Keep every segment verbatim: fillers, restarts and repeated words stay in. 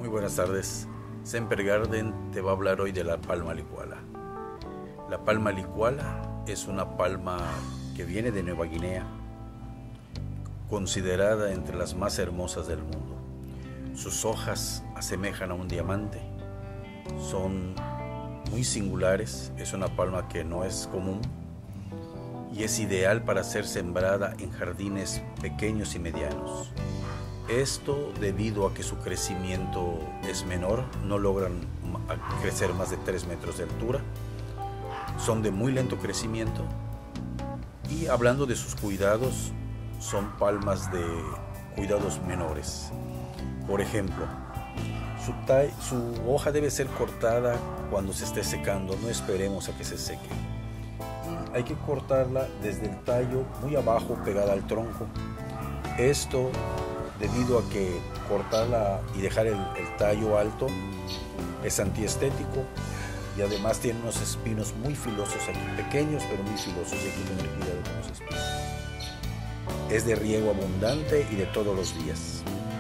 Muy buenas tardes. Semper Garden te va a hablar hoy de la palma licuala. La palma licuala es una palma que viene de Nueva Guinea, considerada entre las más hermosas del mundo. Sus hojas asemejan a un diamante, son muy singulares, es una palma que no es común y es ideal para ser sembrada en jardines pequeños y medianos. Esto debido a que su crecimiento es menor, no logran crecer más de tres metros de altura, son de muy lento crecimiento y hablando de sus cuidados, son palmas de cuidados menores. Por ejemplo, su, tall, su hoja debe ser cortada cuando se esté secando, no esperemos a que se seque. Y hay que cortarla desde el tallo muy abajo, pegada al tronco. Esto debido a que cortarla y dejar el, el tallo alto es antiestético y además tiene unos espinos muy filosos aquí, pequeños pero muy filosos, y hay que tener cuidado con los espinos. Es de riego abundante y de todos los días.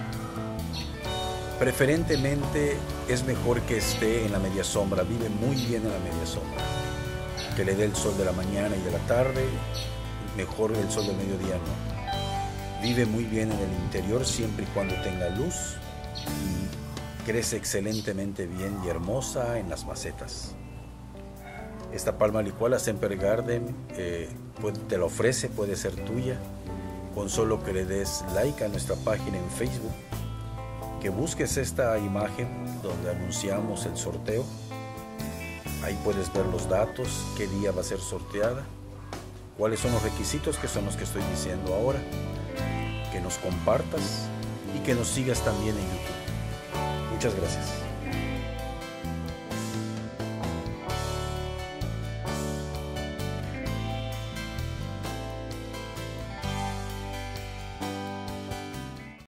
Preferentemente es mejor que esté en la media sombra, vive muy bien en la media sombra, que le dé el sol de la mañana y de la tarde, mejor el sol del mediodía no. Vive muy bien en el interior siempre y cuando tenga luz y crece excelentemente bien y hermosa en las macetas. Esta palma licuala Semper Garden eh, puede, te la ofrece, puede ser tuya, con solo que le des like a nuestra página en Facebook, que busques esta imagen donde anunciamos el sorteo. Ahí puedes ver los datos, qué día va a ser sorteada, cuáles son los requisitos, que son los que estoy diciendo ahora, que nos compartas y que nos sigas también en YouTube. Muchas gracias.